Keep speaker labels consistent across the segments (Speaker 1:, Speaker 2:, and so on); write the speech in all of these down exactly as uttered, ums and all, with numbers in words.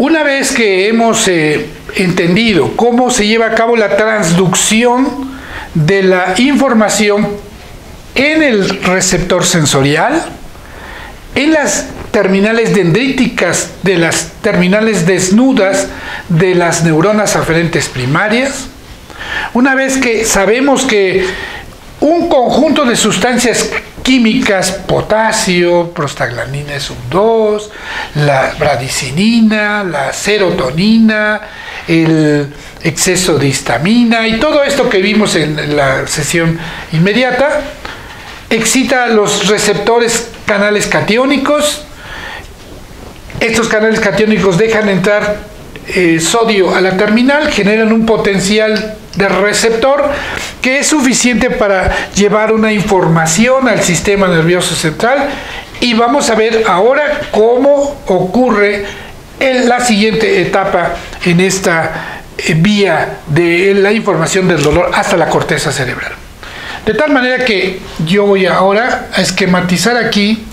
Speaker 1: Una vez que hemos eh, entendido cómo se lleva a cabo la transducción de la información en el receptor sensorial, en las terminales dendríticas de las terminales desnudas de las neuronas aferentes primarias, una vez que sabemos que un conjunto de sustancias químicas, potasio, prostaglandina sub dos, la bradicinina, la serotonina, el exceso de histamina y todo esto que vimos en la sesión inmediata, excita los receptores canales catiónicos. Estos canales catiónicos dejan entrar eh, sodio a la terminal, generan un potencial de receptor que es suficiente para llevar una información al sistema nervioso central, y vamos a ver ahora cómo ocurre en la siguiente etapa en esta eh, vía de la información del dolor hasta la corteza cerebral. De tal manera que yo voy ahora a esquematizar aquí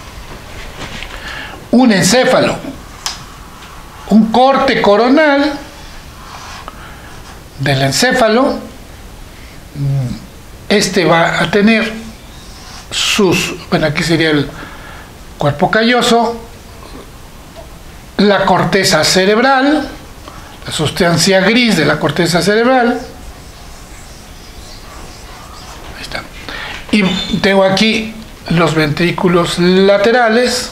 Speaker 1: un encéfalo, un corte coronal del encéfalo. Este va a tener sus, bueno, aquí sería el cuerpo calloso, la corteza cerebral, la sustancia gris de la corteza cerebral. Ahí está. Y tengo aquí los ventrículos laterales,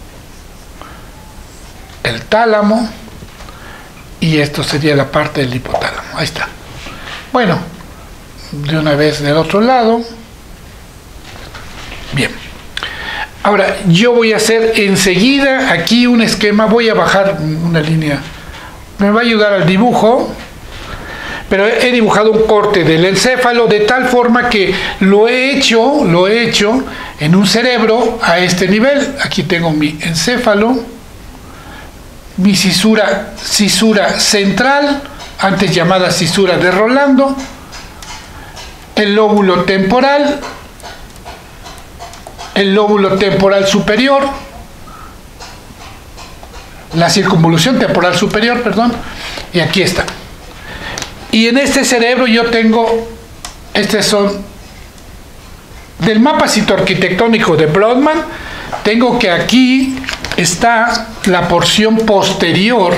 Speaker 1: el tálamo, y esto sería la parte del hipotálamo. Ahí está. Bueno, de una vez del otro lado. Bien. Ahora, yo voy a hacer enseguida aquí un esquema. Voy a bajar una línea. Me va a ayudar al dibujo. Pero he dibujado un corte del encéfalo de tal forma que lo he hecho, lo he hecho en un cerebro a este nivel. Aquí tengo mi encéfalo, mi cisura, cisura central, antes llamada cisura de Rolando, el lóbulo temporal, el lóbulo temporal superior, la circunvolución temporal superior, perdón, y aquí está. Y en este cerebro yo tengo, estos son del mapa citoarquitectónico de Brodmann. Tengo que aquí está la porción posterior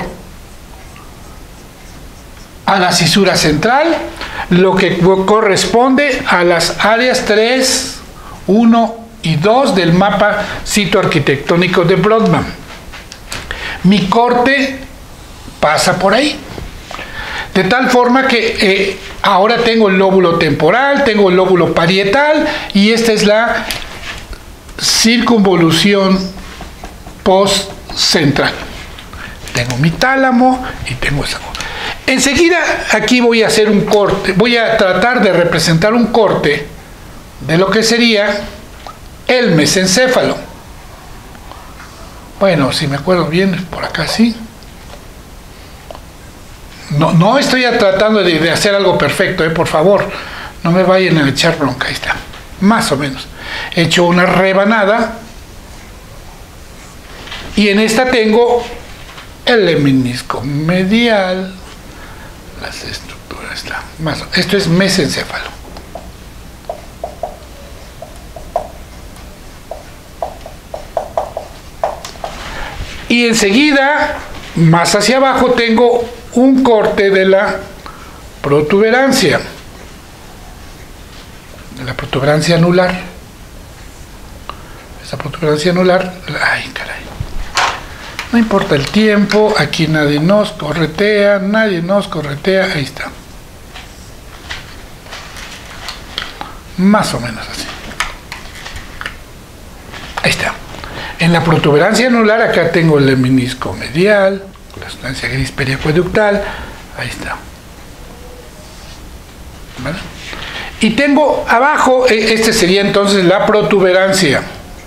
Speaker 1: a la cisura central, lo que corresponde a las áreas tres, uno y dos del mapa citoarquitectónico de Brodmann. Mi corte pasa por ahí. De tal forma que eh, ahora tengo el lóbulo temporal, tengo el lóbulo parietal, y esta es la circunvolución postcentral. Tengo mi tálamo y tengo esa cosa. Enseguida aquí voy a hacer un corte, voy a tratar de representar un corte de lo que sería el mesencéfalo. Bueno, si me acuerdo bien, por acá sí. No, no estoy tratando de, de hacer algo perfecto, eh, por favor, no me vayan a echar bronca. Ahí está, más o menos. He hecho una rebanada y en esta tengo el lemnisco medial, las estructuras, está, más, esto es mesencéfalo. Y enseguida, más hacia abajo, tengo un corte de la protuberancia, de la protuberancia anular. Esa protuberancia anular, ay caray, no importa el tiempo, aquí nadie nos corretea, nadie nos corretea, ahí está. Más o menos así. Ahí está. En la protuberancia anular acá tengo el lemnisco medial, la sustancia gris periacueductal, ahí está. ¿Vale? Y tengo abajo, este sería entonces la protuberancia.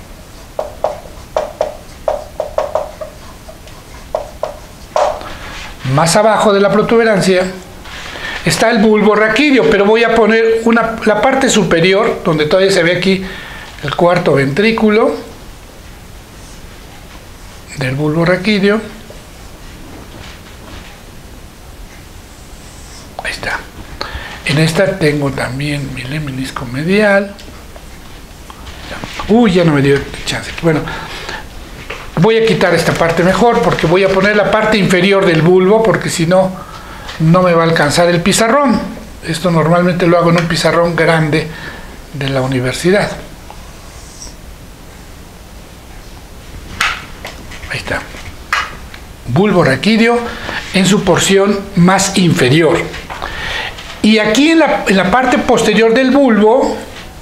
Speaker 1: Más abajo de la protuberancia está el bulbo raquídeo, pero voy a poner una, la parte superior, donde todavía se ve aquí el cuarto ventrículo del bulbo raquídeo. esta tengo también mi lemnisco medial. Uy, ya no me dio chance. Bueno, voy a quitar esta parte mejor porque voy a poner la parte inferior del bulbo, porque si no, no me va a alcanzar el pizarrón. Esto normalmente lo hago en un pizarrón grande de la universidad. Ahí está. Bulbo raquídeo en su porción más inferior. Y aquí en la, en la parte posterior del bulbo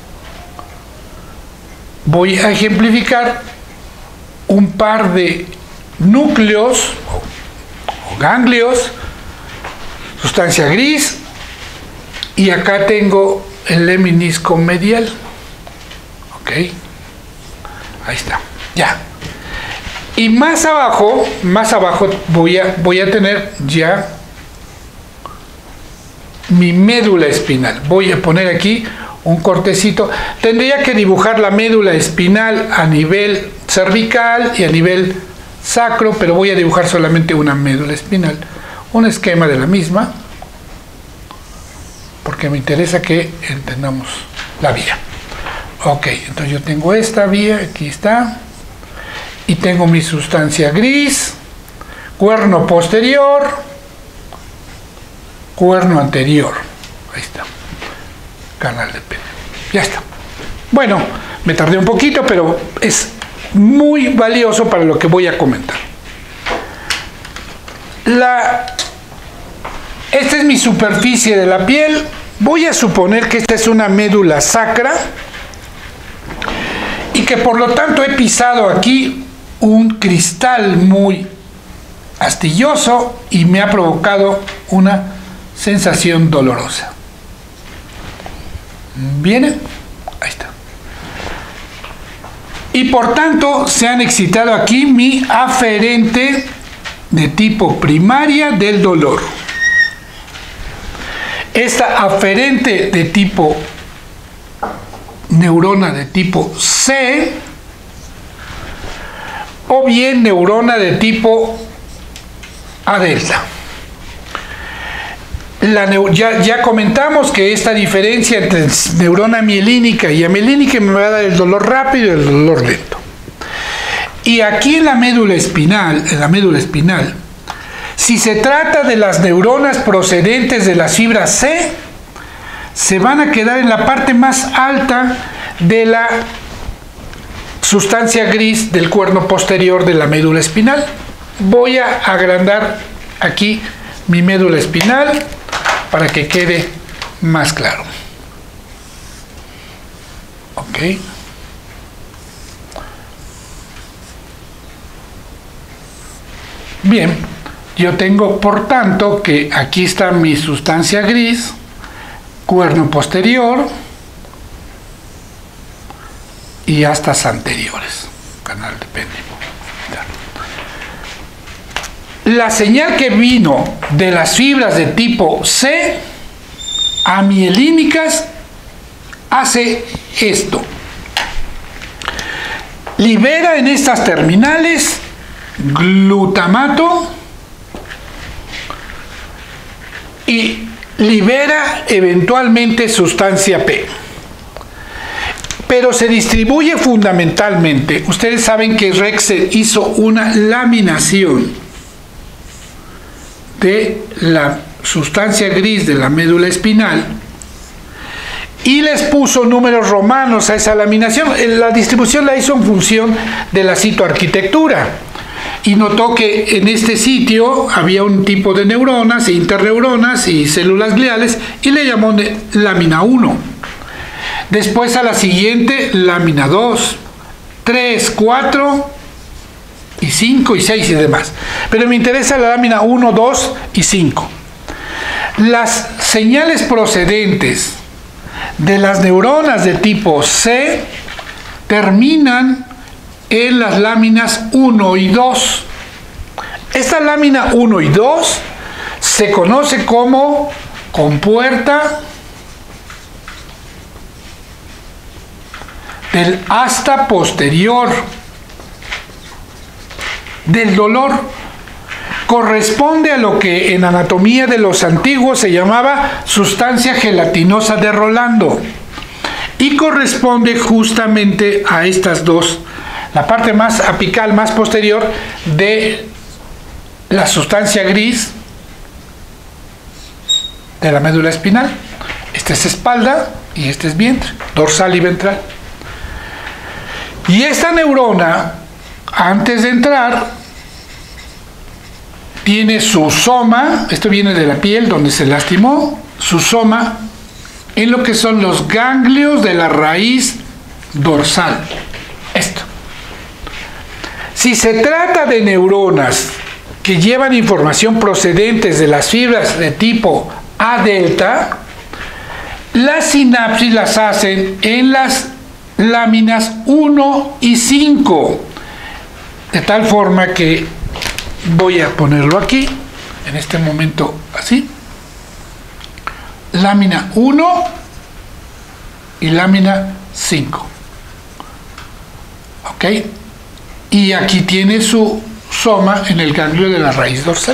Speaker 1: voy a ejemplificar un par de núcleos o, o ganglios, sustancia gris, y acá tengo el lemnisco medial. Ok, ahí está, ya. Y más abajo, más abajo voy a, voy a tener ya mi médula espinal. Voy a poner aquí un cortecito. Tendría que dibujar la médula espinal a nivel cervical y a nivel sacro, pero voy a dibujar solamente una médula espinal. Un esquema de la misma, porque me interesa que entendamos la vía. Ok, entonces yo tengo esta vía, aquí está, y tengo mi sustancia gris, cuerno posterior, cuerno anterior. Ahí está. Canal de pene. Ya está. Bueno, me tardé un poquito, pero es muy valioso para lo que voy a comentar. La, esta es mi superficie de la piel. Voy a suponer que esta es una médula sacra y que por lo tanto he pisado aquí un cristal muy astilloso y me ha provocado una sensación dolorosa. ¿Viene? Ahí está. Y por tanto se han excitado aquí mi aferente de tipo primaria del dolor. Esta aferente de tipo neurona de tipo C, o bien neurona de tipo A delta. La ya, ya comentamos que esta diferencia entre neurona mielínica y amielínica me va a dar el dolor rápido y el dolor lento. Y aquí en la médula espinal, en la médula espinal, si se trata de las neuronas procedentes de las fibras C, se van a quedar en la parte más alta de la sustancia gris del cuerno posterior de la médula espinal. Voy a agrandar aquí mi médula espinal para que quede más claro. Ok. Bien, yo tengo por tanto que aquí está mi sustancia gris, cuerno posterior y astas anteriores, canal de pene. La señal que vino de las fibras de tipo C amielínicas hace esto. Libera en estas terminales glutamato y libera eventualmente sustancia P. Pero se distribuye fundamentalmente. Ustedes saben que Rexed hizo una laminación de la sustancia gris de la médula espinal y les puso números romanos a esa laminación. La distribución la hizo en función de la citoarquitectura y notó que en este sitio había un tipo de neuronas e interneuronas y células gliales y le llamó lámina uno. Después a la siguiente lámina dos, tres, cuatro y cinco y seis y demás. Pero me interesa la lámina uno, dos y cinco. Las señales procedentes de las neuronas de tipo C terminan en las láminas uno y dos. Esta lámina uno y dos se conoce como compuerta del asta posterior del dolor. corresponde a lo que en anatomía de los antiguos se llamaba sustancia gelatinosa de Rolando y corresponde justamente a estas dos, la parte más apical, más posterior de la sustancia gris de la médula espinal. Esta es espalda y este es vientre, dorsal y ventral. Y esta neurona, antes de entrar, tiene su soma, esto viene de la piel donde se lastimó, su soma en lo que son los ganglios de la raíz dorsal. Esto. Si se trata de neuronas que llevan información procedentes de las fibras de tipo A delta, las sinapsis las hacen en las láminas uno y cinco, de tal forma que voy a ponerlo aquí, en este momento así, lámina uno y lámina cinco, ok, y aquí tiene su soma en el ganglio de la raíz dorsal.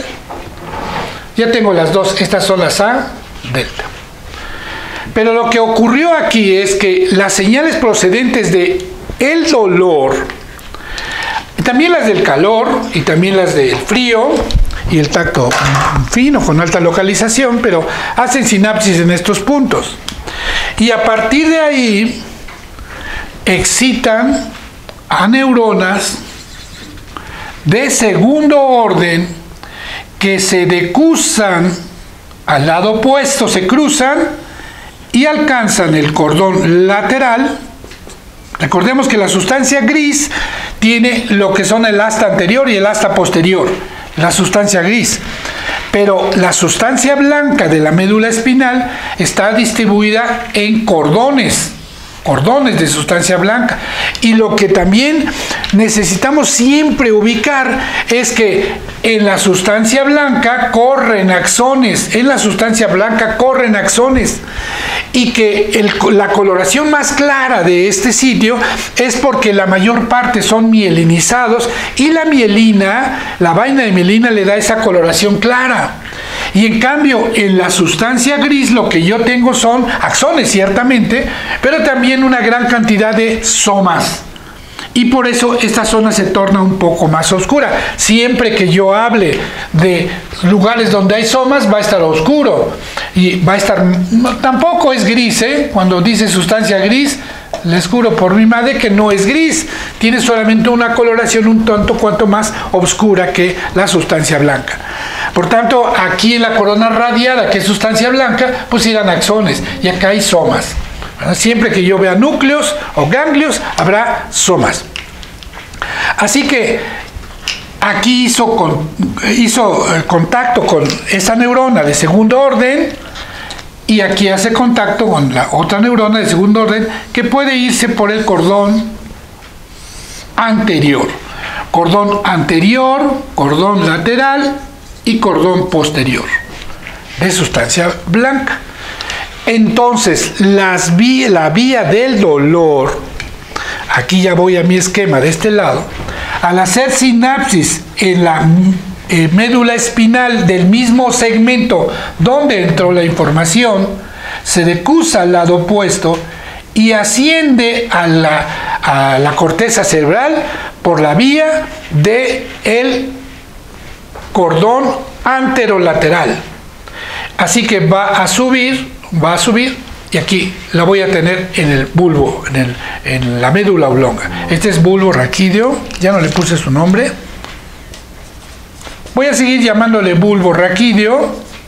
Speaker 1: Ya tengo las dos, estas son las A delta. Pero lo que ocurrió aquí es que las señales procedentes de el dolor, también las del calor y también las del frío y el tacto fino con alta localización, pero hacen sinapsis en estos puntos. Y a partir de ahí excitan a neuronas de segundo orden que se decusan al lado opuesto, se cruzan y alcanzan el cordón lateral. Recordemos que la sustancia gris tiene lo que son el asta anterior y el asta posterior, la sustancia gris. Pero la sustancia blanca de la médula espinal está distribuida en cordones, cordones de sustancia blanca. Y lo que también necesitamos siempre ubicar es que en la sustancia blanca corren axones, en la sustancia blanca corren axones. Y que el, la coloración más clara de este sitio es porque la mayor parte son mielinizados y la mielina, la vaina de mielina le da esa coloración clara. Y en cambio en la sustancia gris lo que yo tengo son axones ciertamente, pero también una gran cantidad de somas. Y por eso esta zona se torna un poco más oscura. Siempre que yo hable de lugares donde hay somas, va a estar oscuro. Y va a estar... No, tampoco es gris, ¿eh? Cuando dice sustancia gris, les juro por mi madre que no es gris. Tiene solamente una coloración un tanto cuanto más oscura que la sustancia blanca. Por tanto, aquí en la corona radiada, que es sustancia blanca, pues irán axones. Y acá hay somas. Siempre que yo vea núcleos o ganglios, habrá somas. Así que aquí hizo, con, hizo contacto con esa neurona de segundo orden y aquí hace contacto con la otra neurona de segundo orden que puede irse por el cordón anterior. Cordón anterior, cordón lateral y cordón posterior de sustancia blanca. Entonces, las vi- la vía del dolor, aquí ya voy a mi esquema de este lado, al hacer sinapsis en la eh, médula espinal del mismo segmento donde entró la información, se decusa al lado opuesto y asciende a la, a la corteza cerebral por la vía del cordón anterolateral. Así que va a subir va a subir y aquí la voy a tener en el bulbo, en, el, en la médula oblonga. Este es bulbo raquídeo, ya no le puse su nombre. Voy a seguir llamándole bulbo raquídeo,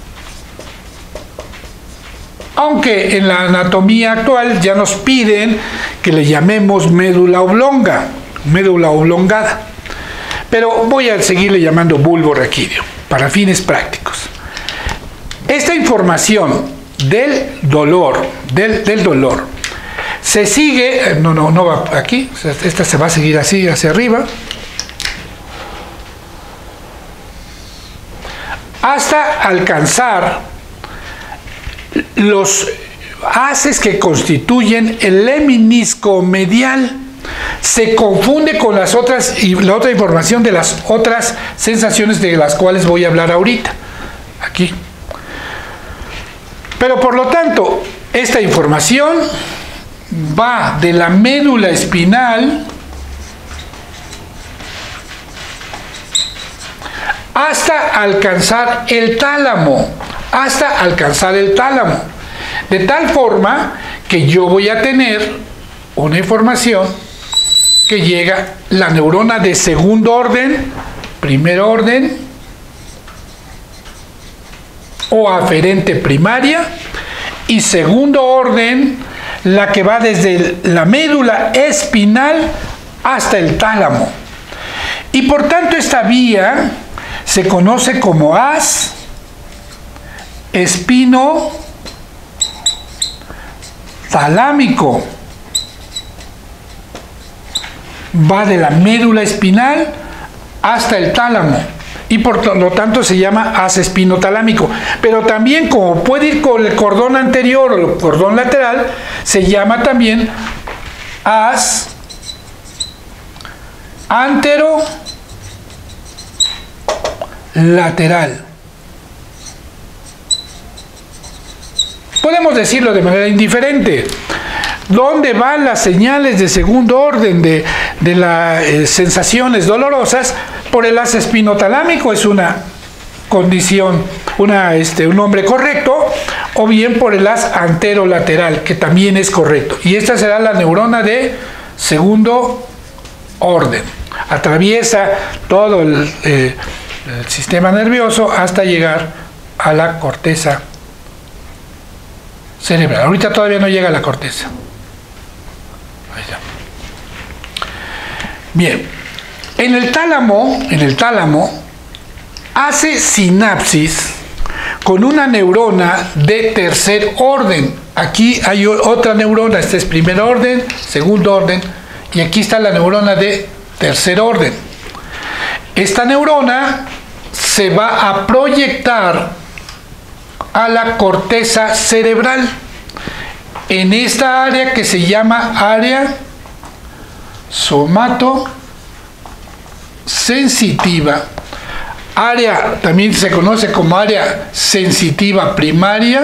Speaker 1: aunque en la anatomía actual ya nos piden que le llamemos médula oblonga, médula oblongada. Pero voy a seguirle llamando bulbo raquídeo para fines prácticos. Esta información del dolor, del, del dolor, se sigue, no, no, no va aquí, esta se va a seguir así hacia arriba, hasta alcanzar los haces que constituyen el lemnisco medial. se confunde con las otras y la otra información de las otras sensaciones de las cuales voy a hablar ahorita. Aquí. Pero por lo tanto, esta información va de la médula espinal hasta alcanzar el tálamo, hasta alcanzar el tálamo. De tal forma que yo voy a tener una información que llega la neurona de segundo orden, primer orden o aferente primaria, y segundo orden, la que va desde la médula espinal hasta el tálamo. Y por tanto esta vía se conoce como haz espino talámico. Va de la médula espinal hasta el tálamo y por lo tanto se llama haz espinotalámico. Pero también, como puede ir con el cordón anterior o el cordón lateral, se llama también haz antero lateral. Podemos decirlo de manera indiferente. ¿Dónde van las señales de segundo orden de, de las eh, sensaciones dolorosas? Por el haz espinotalámico, es una condición, una, este, un nombre correcto, o bien por el haz anterolateral, que también es correcto. Y esta será la neurona de segundo orden. Atraviesa todo el, eh, el sistema nervioso hasta llegar a la corteza cerebral. Ahorita todavía no llega a la corteza. Ahí está. Bien, en el tálamo, en el tálamo hace sinapsis con una neurona de tercer orden. Aquí hay otra neurona, este es primer orden, segundo orden, y aquí está la neurona de tercer orden. Esta neurona se va a proyectar a la corteza cerebral, en esta área que se llama área somatosensitiva. Área también se conoce como área sensitiva primaria,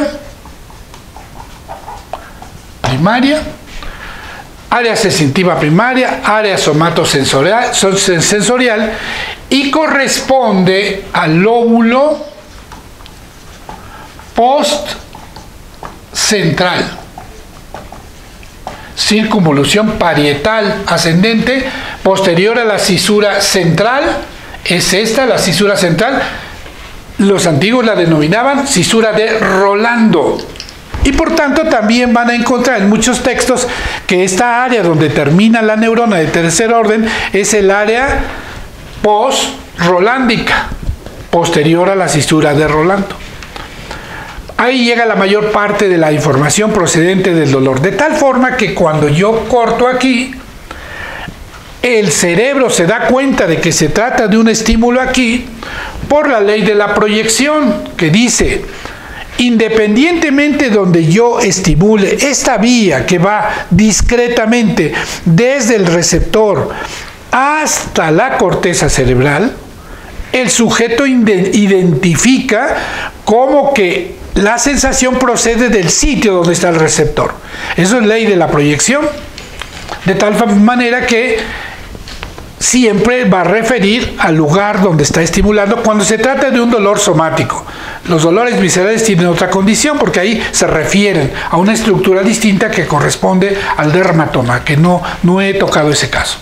Speaker 1: primaria, área sensitiva primaria, área somatosensorial sensorial, y corresponde al lóbulo post central, circunvolución parietal ascendente posterior a la cisura central. Es esta la cisura central. Los antiguos la denominaban cisura de Rolando, y por tanto también van a encontrar en muchos textos que esta área donde termina la neurona de tercer orden es el área post-rolándica, posterior a la cisura de Rolando. Ahí llega la mayor parte de la información procedente del dolor, de tal forma que cuando yo corto aquí, el cerebro se da cuenta de que se trata de un estímulo aquí por la ley de la proyección, que dice: independientemente donde yo estimule esta vía que va discretamente desde el receptor hasta la corteza cerebral, el sujeto identifica como que la sensación procede del sitio donde está el receptor. Eso es ley de la proyección, de tal manera que siempre va a referir al lugar donde está estimulando cuando se trata de un dolor somático. Los dolores viscerales tienen otra condición, porque ahí se refieren a una estructura distinta que corresponde al dermatoma, que no, no he tocado ese caso.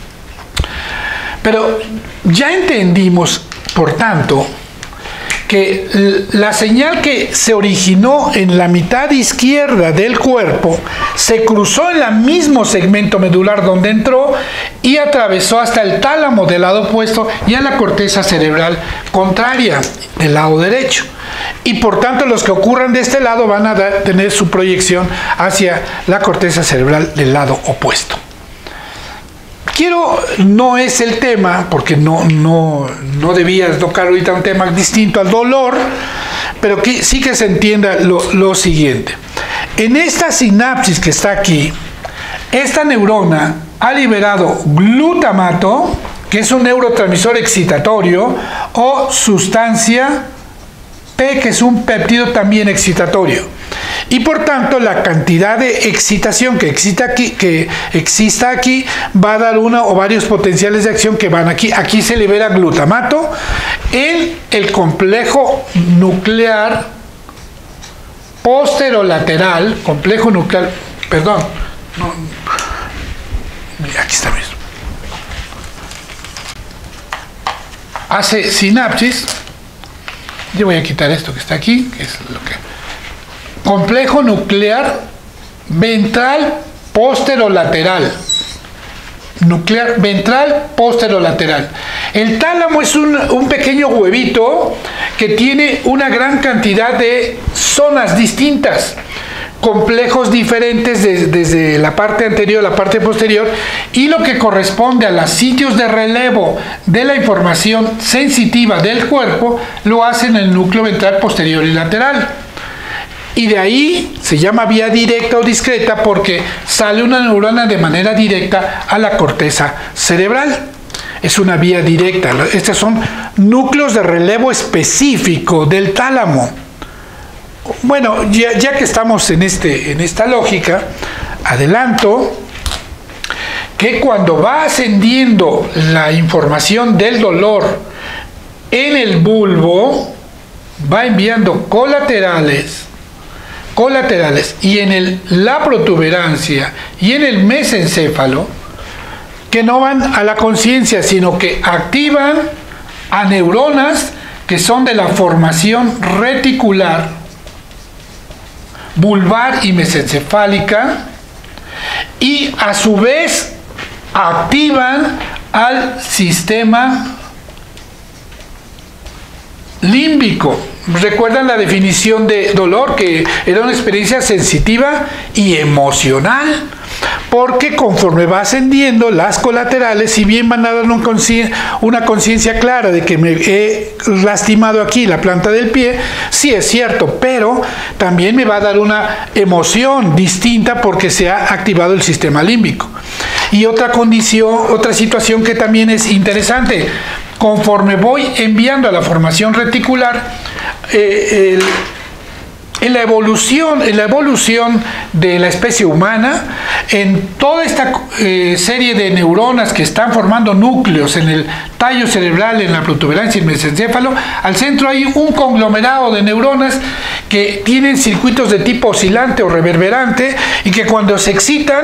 Speaker 1: Pero ya entendimos, por tanto, que la señal que se originó en la mitad izquierda del cuerpo se cruzó en el mismo segmento medular donde entró y atravesó hasta el tálamo del lado opuesto y a la corteza cerebral contraria del lado derecho. Y por tanto los que ocurran de este lado van a dar, tener su proyección hacia la corteza cerebral del lado opuesto. Quiero, no es el tema, porque no, no, no debía tocar ahorita un tema distinto al dolor, pero que sí que se entienda lo, lo siguiente. En esta sinapsis que está aquí, esta neurona ha liberado glutamato, que es un neurotransmisor excitatorio, o sustancia P, que es un péptido también excitatorio. Y por tanto, la cantidad de excitación que exista aquí, que exista aquí va a dar una o varios potenciales de acción que van aquí. Aquí se libera glutamato en el complejo nuclear posterolateral, complejo nuclear, perdón, no, aquí está mismo. Hace sinapsis. Yo voy a quitar esto que está aquí, que es lo que... Complejo nuclear ventral posterolateral. Nuclear ventral posterolateral. El tálamo es un, un pequeño huevito que tiene una gran cantidad de zonas distintas, complejos diferentes de, desde la parte anterior a la parte posterior, y lo que corresponde a los sitios de relevo de la información sensitiva del cuerpo lo hace en el núcleo ventral posterior y lateral. Y de ahí se llama vía directa o discreta porque sale una neurona de manera directa a la corteza cerebral. Es una vía directa. Estos son núcleos de relevo específico del tálamo. Bueno, ya, ya que estamos en, este, en esta lógica, adelanto que cuando va ascendiendo la información del dolor en el bulbo, va enviando colaterales, colaterales, y en el, la protuberancia y en el mesencéfalo, que no van a la conciencia, sino que activan a neuronas que son de la formación reticular, vulvar y mesencefálica, y a su vez activan al sistema límbico. ¿Recuerdan la definición de dolor? Que era una experiencia sensitiva y emocional, porque conforme va ascendiendo las colaterales, si bien van a dar una conciencia clara de que me he lastimado aquí la planta del pie, sí es cierto, pero también me va a dar una emoción distinta porque se ha activado el sistema límbico. Y otra condición, otra situación que también es interesante, conforme voy enviando a la formación reticular, eh, el, en la evolución, en la evolución de la especie humana, en toda esta eh, serie de neuronas que están formando núcleos en el tallo cerebral, en la protuberancia y el mesencéfalo, al centro hay un conglomerado de neuronas que tienen circuitos de tipo oscilante o reverberante y que cuando se excitan,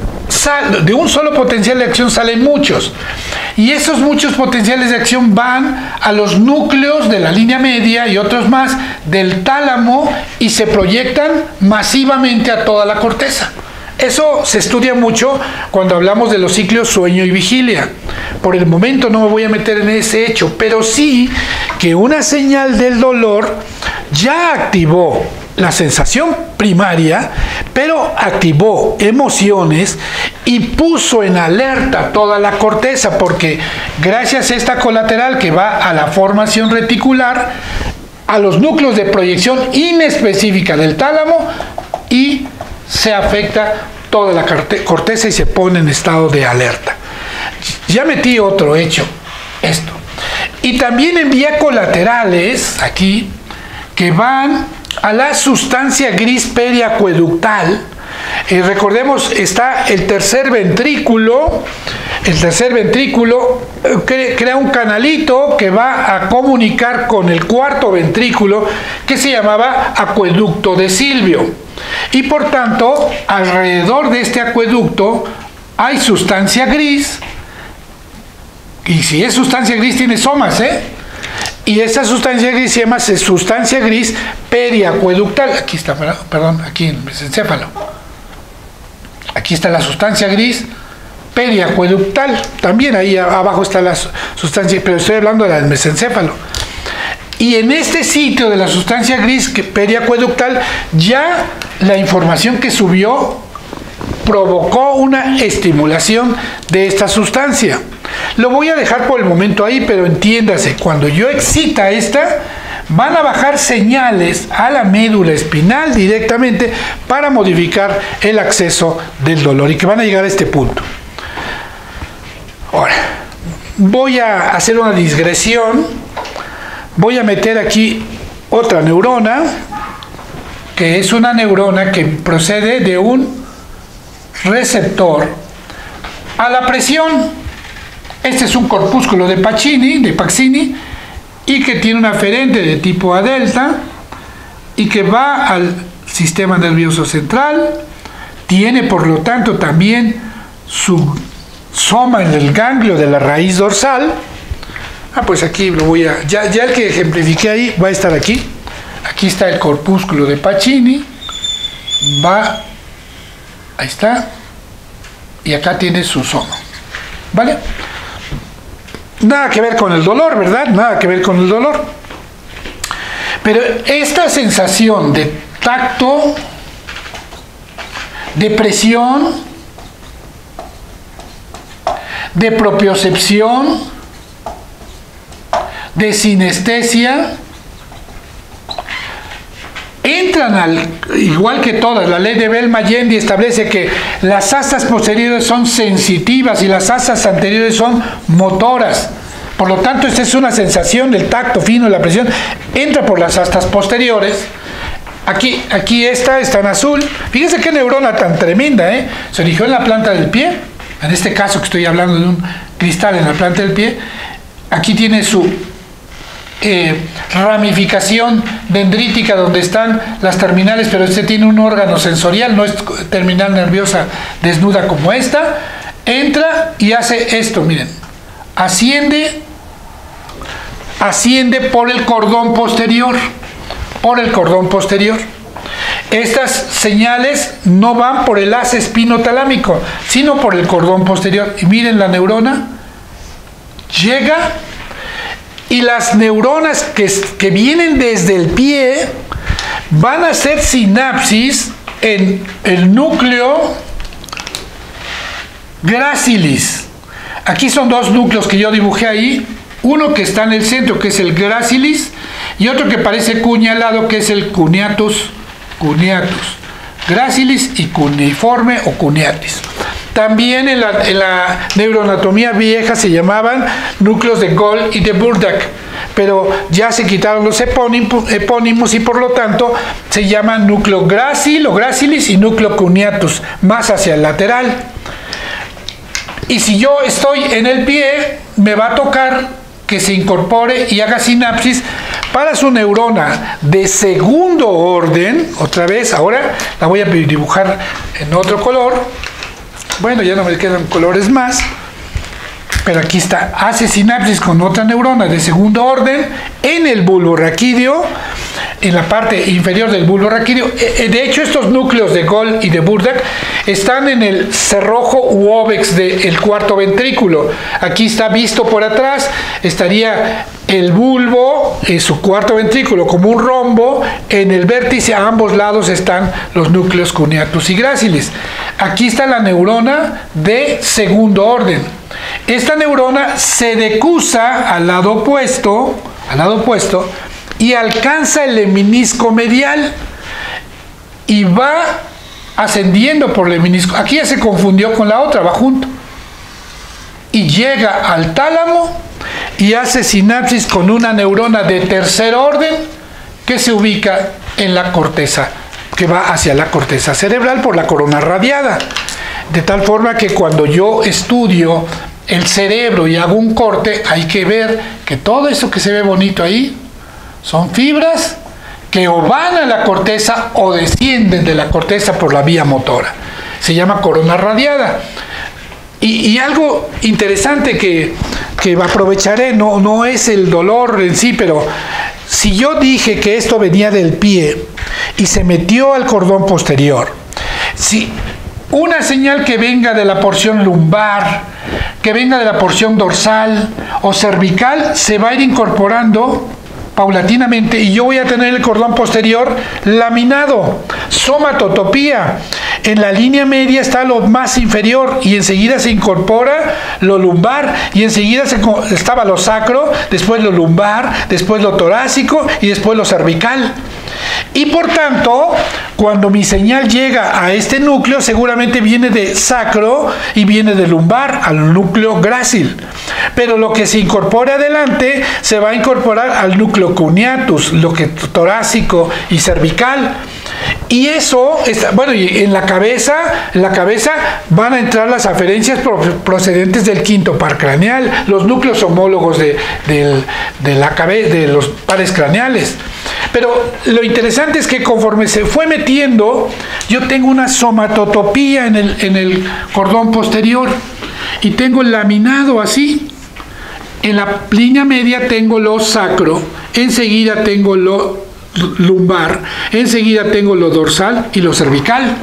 Speaker 1: de un solo potencial de acción salen muchos, y esos muchos potenciales de acción van a los núcleos de la línea media y otros más del tálamo y se proyectan masivamente a toda la corteza. Eso se estudia mucho cuando hablamos de los ciclos sueño y vigilia. Por el momento no me voy a meter en ese hecho, pero sí que una señal del dolor ya activó la sensación primaria, pero activó emociones y puso en alerta toda la corteza, porque gracias a esta colateral que va a la formación reticular, a los núcleos de proyección inespecífica del tálamo, y se afecta toda la corteza y se pone en estado de alerta. Ya metí otro hecho, esto. Y también envía colaterales aquí que van a la sustancia gris periacueductal. Eh, recordemos, está el tercer ventrículo. El tercer ventrículo eh, cre crea un canalito que va a comunicar con el cuarto ventrículo, que se llamaba acueducto de Silvio. Y por tanto, alrededor de este acueducto hay sustancia gris. Y si es sustancia gris, tiene somas, ¿eh? Y esa sustancia gris se llama sustancia gris periacueductal. Aquí está, perdón, aquí en el mesencéfalo. Aquí está la sustancia gris periacueductal. También ahí abajo está la sustancia, pero estoy hablando de la del mesencéfalo. Y en este sitio de la sustancia gris periacueductal, ya la información que subió provocó una estimulación de esta sustancia. Lo voy a dejar por el momento ahí, pero entiéndase, cuando yo excita esta, van a bajar señales a la médula espinal directamente para modificar el acceso del dolor y que van a llegar a este punto. Ahora, voy a hacer una digresión. Voy a meter aquí otra neurona, que es una neurona que procede de un receptor a la presión. Este es un corpúsculo de Pacini, de Pacini, y que tiene una aferente de tipo A delta y que va al sistema nervioso central. Tiene, por lo tanto, también su soma en el ganglio de la raíz dorsal. Ah, pues aquí lo voy a... Ya, ya el que ejemplifiqué ahí va a estar aquí. Aquí está el corpúsculo de Pacini. Va... Ahí está. Y acá tiene su soma. ¿Vale? Nada que ver con el dolor, ¿verdad? Nada que ver con el dolor. Pero esta sensación de tacto, de presión, de propiocepción, de sinestesia, entran al, igual que todas, la ley de Bell-Mayendi establece que las asas posteriores son sensitivas y las asas anteriores son motoras. Por lo tanto, esta es una sensación del tacto fino, la presión entra por las asas posteriores. Aquí, aquí esta está en azul. Fíjense qué neurona tan tremenda, ¿eh? Se originó en la planta del pie. En este caso que estoy hablando de un cristal en la planta del pie. Aquí tiene su eh, ramificación dendrítica donde están las terminales, pero este tiene un órgano sensorial, no es terminal nerviosa desnuda como esta. Entra y hace esto, miren. Asciende, asciende por el cordón posterior, por el cordón posterior. Estas señales no van por el haz espinotalámico, sino por el cordón posterior. Y miren la neurona, llega, y las neuronas que, que vienen desde el pie van a hacer sinapsis en el núcleo gracilis. Aquí son dos núcleos que yo dibujé ahí, uno que está en el centro, que es el gracilis, y otro que parece cuñalado, que es el cuneatus, cuneatus, gracilis y cuneiforme o cuneatis. También en la, en la neuroanatomía vieja se llamaban núcleos de Gall y de Burdak, pero ya se quitaron los epónimos, epónimos y por lo tanto se llama núcleo gracil o gracilis y núcleo cuneatus, más hacia el lateral. Y si yo estoy en el pie, me va a tocar que se incorpore y haga sinapsis para su neurona de segundo orden. Otra vez, ahora la voy a dibujar en otro color. Bueno, ya no me quedan colores más. Pero aquí está, hace sinapsis con otra neurona de segundo orden en el bulbo raquídeo, en la parte inferior del bulbo raquídeo. De hecho, estos núcleos de Gall y de Burdak están en el cerrojo u óvex del cuarto ventrículo. Aquí está visto por atrás, estaría el bulbo, en su cuarto ventrículo, como un rombo. En el vértice a ambos lados están los núcleos cuneatus y gracilis. Aquí está la neurona de segundo orden. Esta neurona se decusa al lado opuesto, al lado opuesto, y alcanza el leminisco medial y va ascendiendo por el leminisco. Aquí ya se confundió con la otra, va junto. Y llega al tálamo y hace sinapsis con una neurona de tercer orden que se ubica en la corteza, que va hacia la corteza cerebral por la corona radiada. De tal forma que cuando yo estudio el cerebro y hago un corte, hay que ver que todo eso que se ve bonito ahí son fibras que o van a la corteza o descienden de la corteza por la vía motora. Se llama corona radiada. Y, y algo interesante que, que aprovecharé, no, no es el dolor en sí, pero si yo dije que esto venía del pie y se metió al cordón posterior, si una señal que venga de la porción lumbar, que venga de la porción dorsal o cervical, se va a ir incorporando paulatinamente y yo voy a tener el cordón posterior laminado. Somatotopía. En la línea media está lo más inferior y enseguida se incorpora lo lumbar y enseguida se, estaba lo sacro, después lo lumbar, después lo torácico y después lo cervical. Y por tanto, cuando mi señal llega a este núcleo, seguramente viene de sacro y viene de lumbar al núcleo grácil. Pero lo que se incorpore adelante se va a incorporar al núcleo cuneatus, lo que torácico y cervical. Y eso, está, bueno, y en la cabeza, en la cabeza van a entrar las aferencias procedentes del quinto par craneal, los núcleos homólogos de, de, de la cabeza, de los pares craneales. Pero lo interesante es que conforme se fue metiendo, yo tengo una somatotopía en el, en el cordón posterior y tengo laminado así. En la línea media tengo lo sacro, enseguida tengo lo lumbar, enseguida tengo lo dorsal y lo cervical.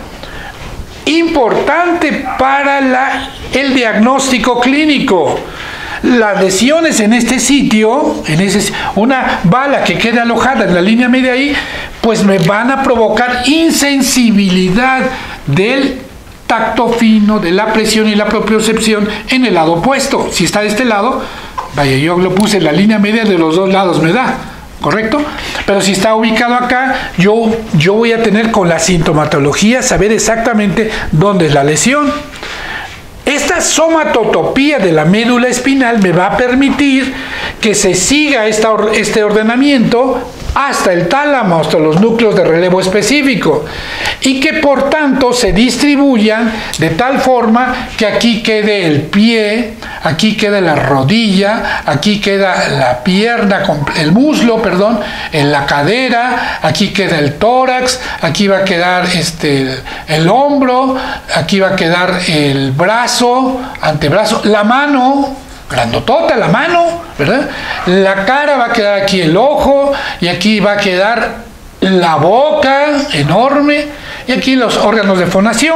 Speaker 1: Importante para la, el diagnóstico clínico. Las lesiones en este sitio, en ese, una bala que quede alojada en la línea media ahí, pues me van a provocar insensibilidad del tacto fino, de la presión y la propiocepción en el lado opuesto. Si está de este lado, vaya, yo lo puse en la línea media, de los dos lados me da, ¿correcto? Pero si está ubicado acá, yo, yo voy a tener con la sintomatología saber exactamente dónde es la lesión. Esta somatotopía de la médula espinal me va a permitir que se siga esta, este ordenamiento hasta el tálamo, hasta los núcleos de relevo específico, y que por tanto se distribuyan de tal forma que aquí quede el pie, aquí queda la rodilla, aquí queda la pierna, el muslo, perdón, en la cadera, aquí queda el tórax, aquí va a quedar este, el, el hombro, aquí va a quedar el brazo, antebrazo, la mano, grandotota la mano, ¿verdad? La cara va a quedar aquí el ojo, y aquí va a quedar la boca enorme, y aquí los órganos de fonación.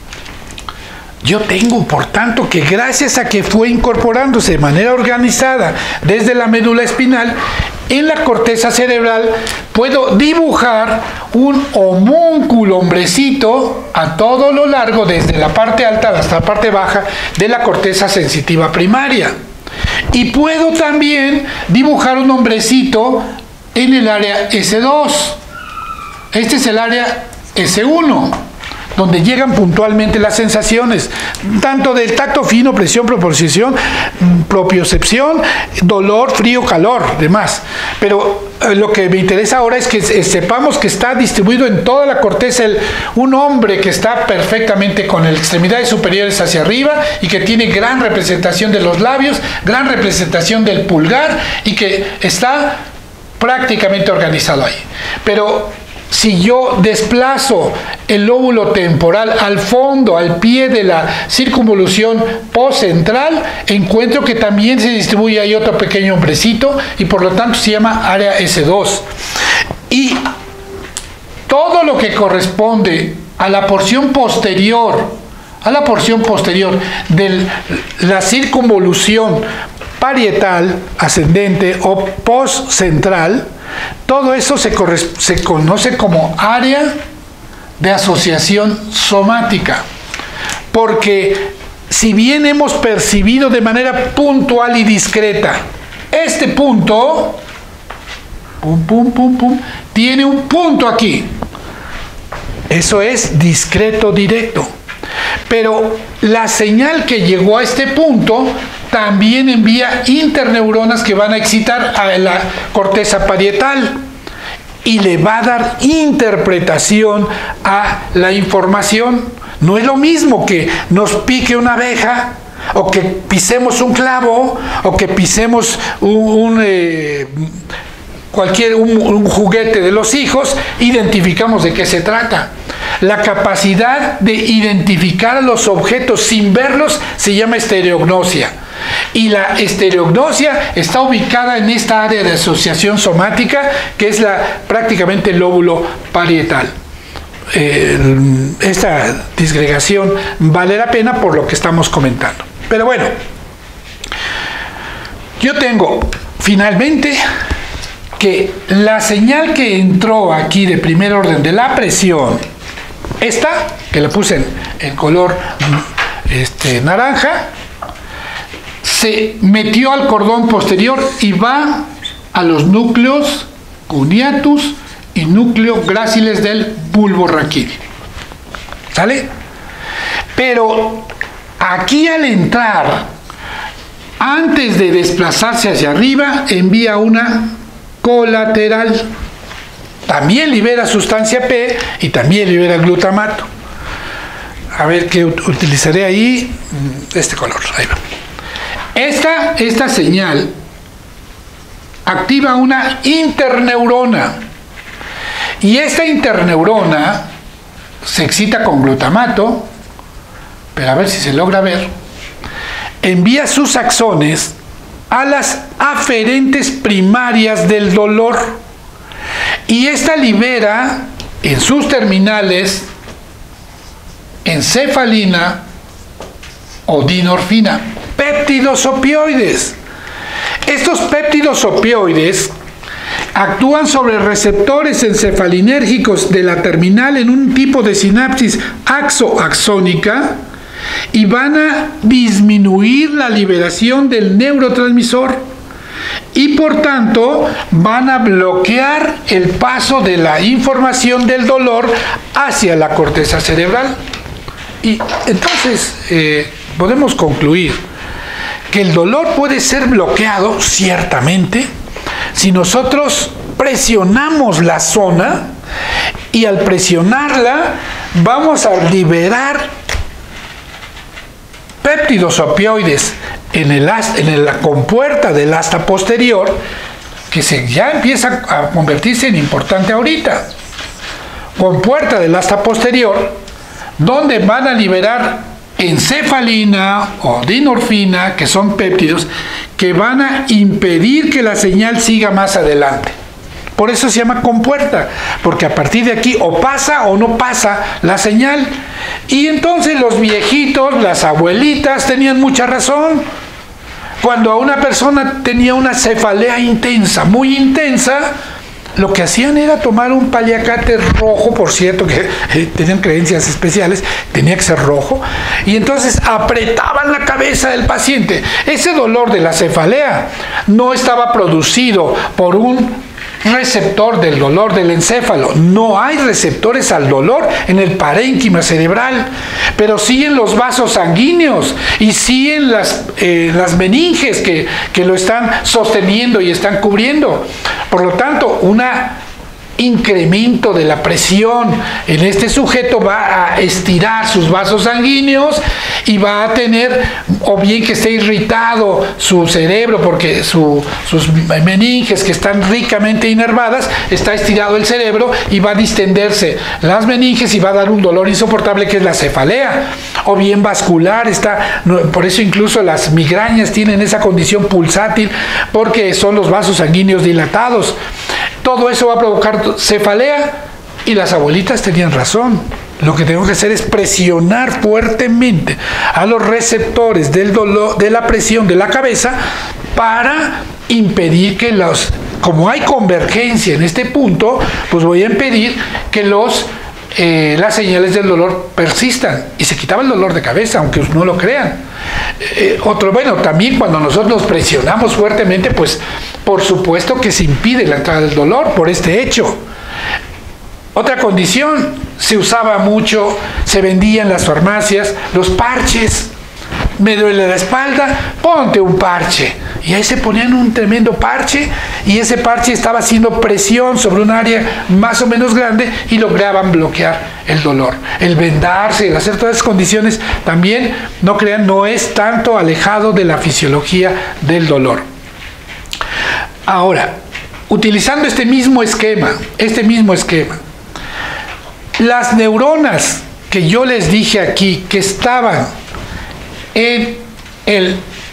Speaker 1: Yo tengo, por tanto, que gracias a que fue incorporándose de manera organizada desde la médula espinal, en la corteza cerebral puedo dibujar un homúnculo, hombrecito, a todo lo largo, desde la parte alta hasta la parte baja de la corteza sensitiva primaria. Y puedo también dibujar un hombrecito en el área ese dos. Este es el área ese uno. Donde llegan puntualmente las sensaciones, tanto del tacto fino, presión, proporción, propiocepción, dolor, frío, calor, demás. Pero eh, lo que me interesa ahora es que eh, sepamos que está distribuido en toda la corteza el, un hombre que está perfectamente con las extremidades superiores hacia arriba y que tiene gran representación de los labios, gran representación del pulgar y que está prácticamente organizado ahí. Pero si yo desplazo el lóbulo temporal al fondo, al pie de la circunvolución postcentral, encuentro que también se distribuye ahí otro pequeño hombrecito y por lo tanto se llama área ese dos. Y todo lo que corresponde a la porción posterior, a la porción posterior de la circunvolución parietal, ascendente o postcentral, todo eso se, se conoce como área de asociación somática, porque si bien hemos percibido de manera puntual y discreta este punto, pum, pum, pum, pum, tiene un punto aquí, eso es discreto directo, pero la señal que llegó a este punto también envía interneuronas que van a excitar a la corteza parietal y le va a dar interpretación a la información. No es lo mismo que nos pique una abeja, o que pisemos un clavo, o que pisemos un, un eh, cualquier un, un juguete de los hijos. Identificamos de qué se trata. La capacidad de identificar a los objetos sin verlos se llama estereognosia. Y la estereognosia está ubicada en esta área de asociación somática, que es la, prácticamente el lóbulo parietal. Eh, esta disgregación vale la pena por lo que estamos comentando. Pero bueno, yo tengo finalmente que la señal que entró aquí de primer orden de la presión, esta, que la puse en, en color este, naranja, se metió al cordón posterior y va a los núcleos cuneatus y núcleo gráciles del bulbo raquídeo. ¿Sale? Pero aquí al entrar, antes de desplazarse hacia arriba, envía una colateral. También libera sustancia P y también libera glutamato. A ver qué utilizaré ahí. Este color. Ahí va. Esta, esta señal activa una interneurona. Y esta interneurona se excita con glutamato, pero a ver si se logra ver. Envía sus axones a las aferentes primarias del dolor. Y esta libera en sus terminales encefalina o dinorfina, péptidos opioides. Estos péptidos opioides actúan sobre receptores encefalinérgicos de la terminal en un tipo de sinapsis axo-axónica y van a disminuir la liberación del neurotransmisor y por tanto van a bloquear el paso de la información del dolor hacia la corteza cerebral. Y entonces eh, podemos concluir que el dolor puede ser bloqueado ciertamente si nosotros presionamos la zona, y al presionarla vamos a liberar péptidos opioides en, el, en la compuerta del asta posterior, que se, ya empieza a convertirse en importante ahorita. Compuerta del asta posterior, donde van a liberar encefalina o dinorfina, que son péptidos, que van a impedir que la señal siga más adelante. Por eso se llama compuerta, porque a partir de aquí o pasa o no pasa la señal. Y entonces los viejitos, las abuelitas tenían mucha razón. Cuando a una persona tenía una cefalea intensa, muy intensa, lo que hacían era tomar un paliacate rojo, por cierto, que eh, tenían creencias especiales, tenía que ser rojo, y entonces apretaban la cabeza del paciente. Ese dolor de la cefalea no estaba producido por un receptor del dolor del encéfalo. No hay receptores al dolor en el parénquima cerebral, pero sí en los vasos sanguíneos y sí en las, eh, las meninges que, que lo están sosteniendo y están cubriendo. Por lo tanto, un incremento de la presión en este sujeto va a estirar sus vasos sanguíneos y va a tener, o bien que esté irritado su cerebro porque su, sus meninges, que están ricamente inervadas, está estirado el cerebro y va a distenderse las meninges y va a dar un dolor insoportable que es la cefalea, o bien vascular. Está, por eso incluso las migrañas tienen esa condición pulsátil, porque son los vasos sanguíneos dilatados. Todo eso va a provocar cefalea, y las abuelitas tenían razón. Lo que tenemos que hacer es presionar fuertemente a los receptores del dolor, de la presión de la cabeza, para impedir que los, como hay convergencia en este punto, pues voy a impedir que los eh, las señales del dolor persistan, y se quitaba el dolor de cabeza, aunque no lo crean. Eh, otro, bueno, también cuando nosotros nos presionamos fuertemente, pues por supuesto que se impide la entrada del dolor por este hecho. Otra condición, se usaba mucho, se vendía en las farmacias, los parches. Me duele la espalda, ponte un parche. Y ahí se ponían un tremendo parche, y ese parche estaba haciendo presión sobre un área más o menos grande y lograban bloquear el dolor. El vendarse, el hacer todas esas condiciones también, no crean, no es tanto alejado de la fisiología del dolor. Ahora, utilizando este mismo esquema, este mismo esquema, las neuronas que yo les dije aquí, que estaban en el,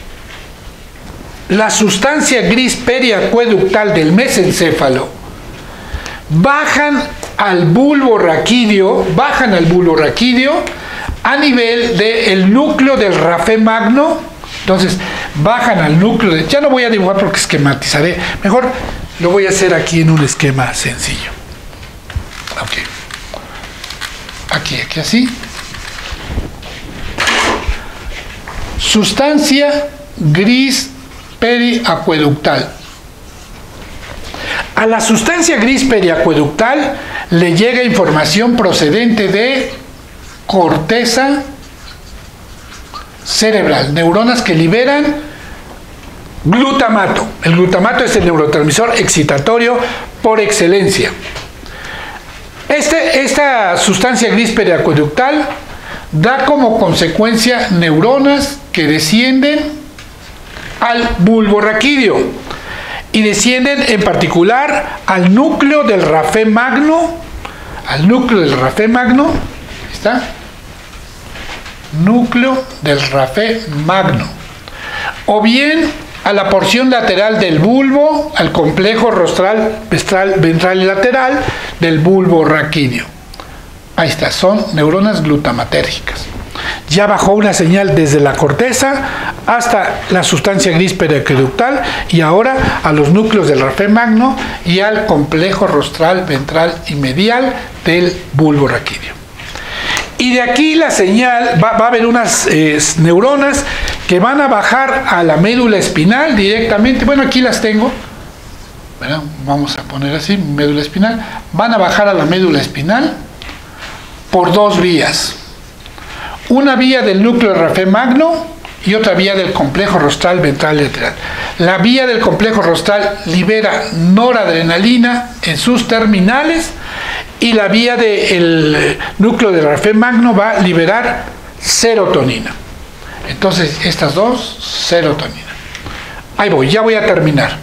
Speaker 1: la sustancia gris periacueductal del mesencéfalo, bajan al bulbo raquídeo, bajan al bulbo raquídeo a nivel del núcleo del rafe magno. Entonces, bajan al núcleo de... Ya no voy a dibujar porque esquematizaré. Mejor lo voy a hacer aquí en un esquema sencillo. Ok. Aquí, aquí, así. Sustancia gris periacueductal. A la sustancia gris periacueductal le llega información procedente de corteza cerebral, neuronas que liberan glutamato. El glutamato es el neurotransmisor excitatorio por excelencia. Este, esta sustancia gris periacueductal da como consecuencia neuronas que descienden al bulbo raquídeo y descienden en particular al núcleo del rapé magno, al núcleo del rapé magno, ¿está? Núcleo del rapé magno, o bien a la porción lateral del bulbo, al complejo rostral, ventral, ventral y lateral del bulbo raquídeo. Ahí está, son neuronas glutamatérgicas. Ya bajó una señal desde la corteza hasta la sustancia gris periaqueductal y ahora a los núcleos del rapé magno y al complejo rostral, ventral y medial del bulbo raquídeo. Y de aquí la señal, va, va a haber unas eh, neuronas que van a bajar a la médula espinal directamente. Bueno, aquí las tengo. Bueno, vamos a poner así, médula espinal. Van a bajar a la médula espinal por dos vías. Una vía del núcleo del rapé magno y otra vía del complejo rostral, ventral y lateral. La vía del complejo rostral libera noradrenalina en sus terminales y la vía del núcleo del rapé magno va a liberar serotonina. Entonces, estas dos, serotonina. Ahí voy, ya voy a terminar.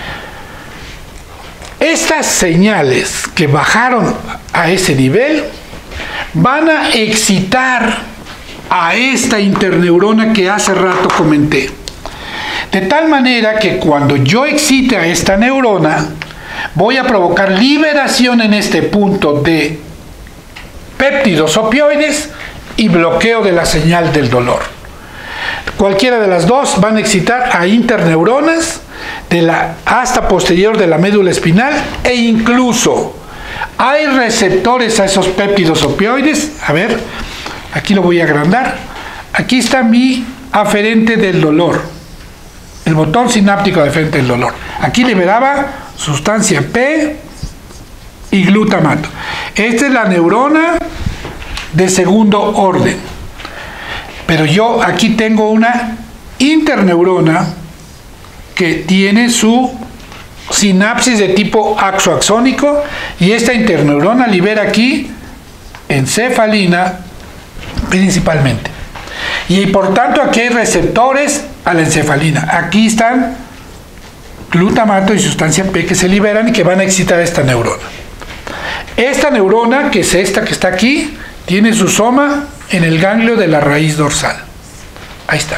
Speaker 1: Estas señales que bajaron a ese nivel van a excitar a esta interneurona que hace rato comenté. De tal manera que cuando yo excite a esta neurona, voy a provocar liberación en este punto de péptidos opioides y bloqueo de la señal del dolor. Cualquiera de las dos van a excitar a interneuronas de la asta posterior de la médula espinal e incluso hay receptores a esos péptidos opioides. A ver, aquí lo voy a agrandar. Aquí está mi aferente del dolor, el botón sináptico aferente del dolor. Aquí liberaba sustancia P y glutamato. Esta es la neurona de segundo orden. Pero yo aquí tengo una interneurona que tiene su sinapsis de tipo axoaxónico y esta interneurona libera aquí encefalina principalmente. Y por tanto aquí hay receptores a la encefalina. Aquí están glutamato y sustancia P que se liberan y que van a excitar a esta neurona. Esta neurona, que es esta que está aquí, tiene su soma en el ganglio de la raíz dorsal. Ahí está.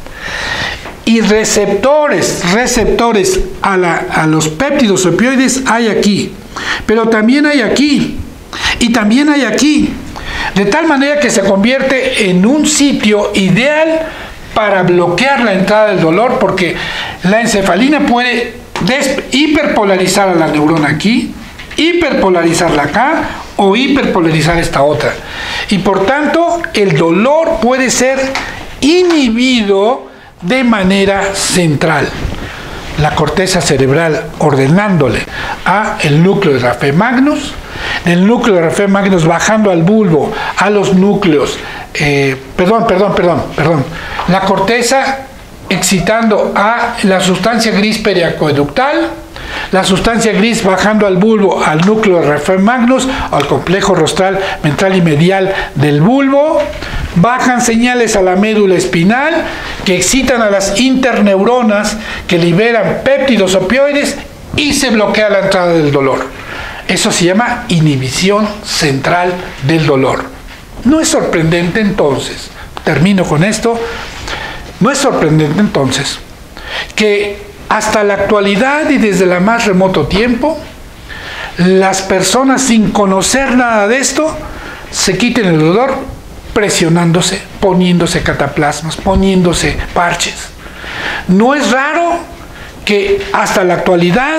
Speaker 1: Y receptores, receptores a, la, a los péptidos opioides hay aquí. Pero también hay aquí. Y también hay aquí. De tal manera que se convierte en un sitio ideal para bloquear la entrada del dolor, porque la encefalina puede hiperpolarizar a la neurona aquí, hiperpolarizarla acá o hiperpolarizar esta otra. Y por tanto, el dolor puede ser inhibido de manera central. La corteza cerebral ordenándole a el núcleo de rapé magnus, del núcleo de rapé magnus bajando al bulbo, a los núcleos, eh, perdón, perdón, perdón, perdón, la corteza excitando a la sustancia gris periacueductal, la sustancia gris bajando al bulbo, al núcleo de rapé magnus, al complejo rostral, ventral y medial del bulbo, bajan señales a la médula espinal que excitan a las interneuronas que liberan péptidos opioides y se bloquea la entrada del dolor. Eso se llama inhibición central del dolor. No es sorprendente entonces, termino con esto, no es sorprendente entonces que hasta la actualidad y desde el más remoto tiempo, las personas sin conocer nada de esto se quiten el dolor presionándose, poniéndose cataplasmas, poniéndose parches. No es raro que hasta la actualidad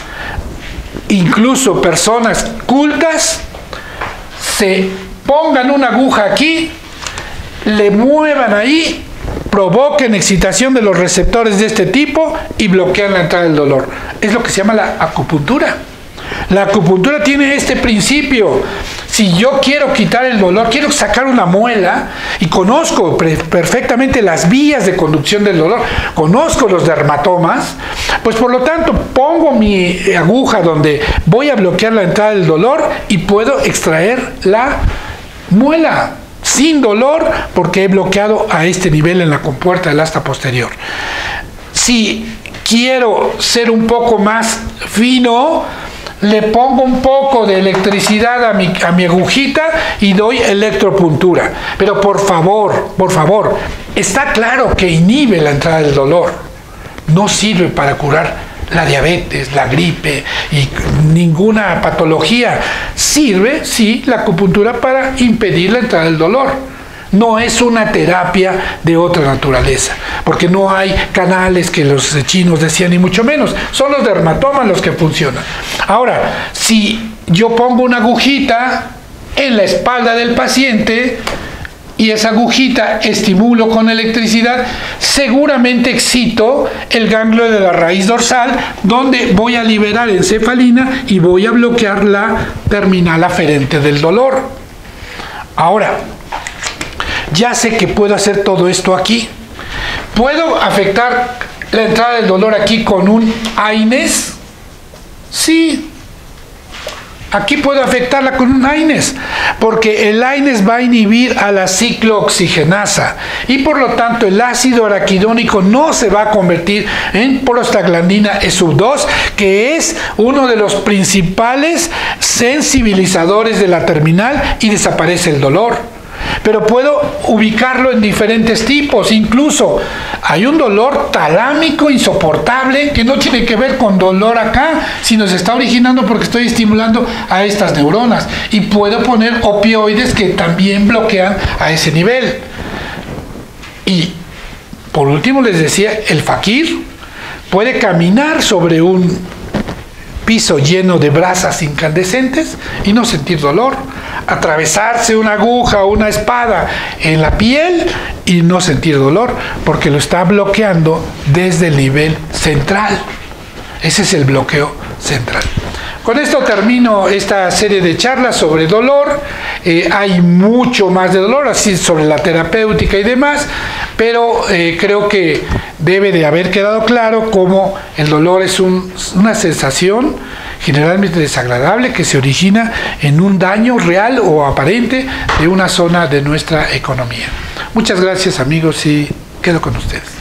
Speaker 1: incluso personas cultas se pongan una aguja aquí, le muevan ahí provoquen excitación de los receptores de este tipo y bloquean la entrada del dolor. Es lo que se llama la acupuntura. La acupuntura tiene este principio. Si yo quiero quitar el dolor, quiero sacar una muela y conozco perfectamente las vías de conducción del dolor, conozco los dermatomas, pues por lo tanto pongo mi aguja donde voy a bloquear la entrada del dolor y puedo extraer la muela sin dolor porque he bloqueado a este nivel en la compuerta del asta posterior. Si quiero ser un poco más fino, le pongo un poco de electricidad a mi, a mi agujita y doy electropuntura. Pero por favor, por favor, está claro que inhibe la entrada del dolor. No sirve para curar la diabetes, la gripe y ninguna patología. Sirve, sí, la acupuntura para impedir la entrada del dolor. No es una terapia de otra naturaleza, porque no hay canales que los chinos decían, ni mucho menos. Son los dermatomas los que funcionan. Ahora, si yo pongo una agujita en la espalda del paciente y esa agujita estimulo con electricidad, seguramente excito el ganglio de la raíz dorsal, donde voy a liberar encefalina y voy a bloquear la terminal aferente del dolor. Ahora, ya sé que puedo hacer todo esto aquí. ¿Puedo afectar la entrada del dolor aquí con un AINES? Sí. Aquí puedo afectarla con un AINES, porque el AINES va a inhibir a la ciclooxigenasa y por lo tanto el ácido araquidónico no se va a convertir en prostaglandina E sub dos, que es uno de los principales sensibilizadores de la terminal y desaparece el dolor. Pero puedo ubicarlo en diferentes tipos. Incluso hay un dolor talámico insoportable que no tiene que ver con dolor acá, sino se está originando porque estoy estimulando a estas neuronas. Y puedo poner opioides que también bloquean a ese nivel. Y por último les decía, el fakir puede caminar sobre un piso lleno de brasas incandescentes y no sentir dolor, atravesarse una aguja o una espada en la piel y no sentir dolor, porque lo está bloqueando desde el nivel central. Ese es el bloqueo central. Con esto termino esta serie de charlas sobre dolor. Eh, hay mucho más de dolor, así sobre la terapéutica y demás, pero eh, creo que debe de haber quedado claro cómo el dolor es un, una sensación generalmente desagradable que se origina en un daño real o aparente de una zona de nuestra economía. Muchas gracias, amigos, y quedo con ustedes.